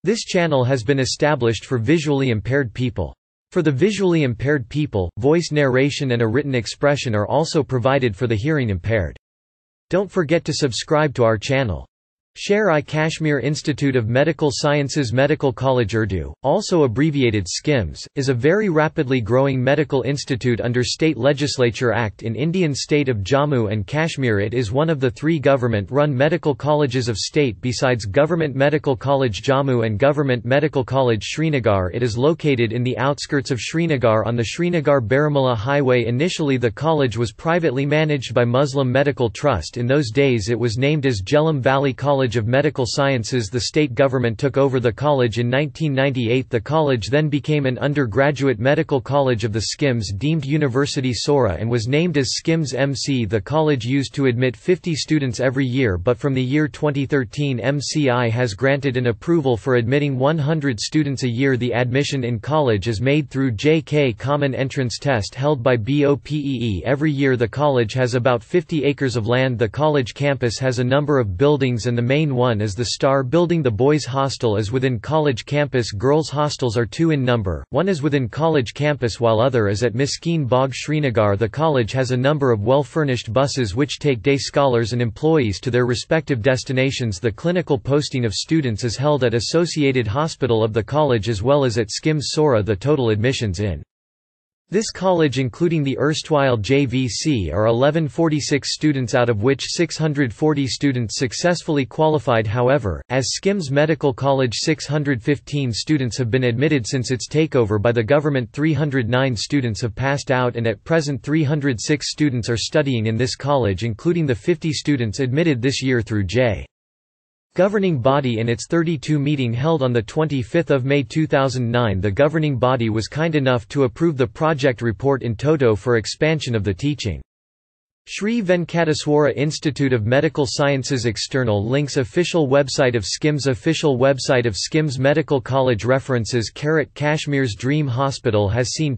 This channel has been established for visually impaired people. For the visually impaired people, voice narration and a written expression are also provided for the hearing impaired. Don't forget to subscribe to our channel. Sher-i-Kashmir Institute of Medical Sciences Medical College Urdu, also abbreviated SKIMS, is a very rapidly growing medical institute under State Legislature Act in Indian state of Jammu and Kashmir. It is one of the 3 government-run medical colleges of state besides Government Medical College Jammu and Government Medical College Srinagar. It is located in the outskirts of Srinagar on the Srinagar-Baramulla highway. Initially the college was privately managed by Muslim Medical Trust. In those days it was named as Jhelum Valley College of Medical Sciences. The state government took over the college in 1998. The college then became an undergraduate medical college of the SKIMS deemed University Sora and was named as SKIMS MC. The college used to admit 50 students every year, but from the year 2013 MCI has granted an approval for admitting 100 students a year. The admission in college is made through JK Common Entrance Test held by BOPEE every year. The college has about 50 acres of land. The college campus has a number of buildings and the main one is the Star Building. The boys' hostel is within college campus. Girls' hostels are 2 in number, one is within college campus while other is at Miskeen Bagh Srinagar. The college has a number of well-furnished buses which take day scholars and employees to their respective destinations. The clinical posting of students is held at Associated Hospital of the college as well as at SKIMS Sora. The total admissions in this college including the erstwhile JVC are 1146 students, out of which 640 students successfully qualified. However, as SKIMS Medical College 615 students have been admitted since its takeover by the government. 309 students have passed out and at present 306 students are studying in this college, including the 50 students admitted this year through J. Governing body. In its 32 meeting held on 25 May 2009, the governing body was kind enough to approve the project report in toto for expansion of the teaching. Sri Venkateswara Institute of Medical Sciences. External links. Official website of SKIMS. Official website of SKIMS Medical College. References. Kashmir's Dream Hospital has seen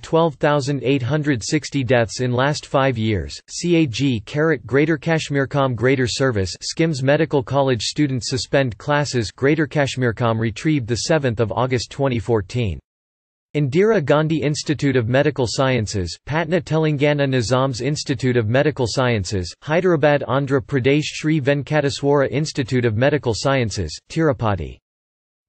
12,860 deaths in last 5 years. CAG. Greater Kashmircom. Greater Service. SKIMS Medical College students suspend classes. Greater Kashmircom retrieved 7 August 2014. Indira Gandhi Institute of Medical Sciences, Patna Telangana. Nizam's Institute of Medical Sciences, Hyderabad Andhra Pradesh. Sri Venkateswara Institute of Medical Sciences, Tirupati.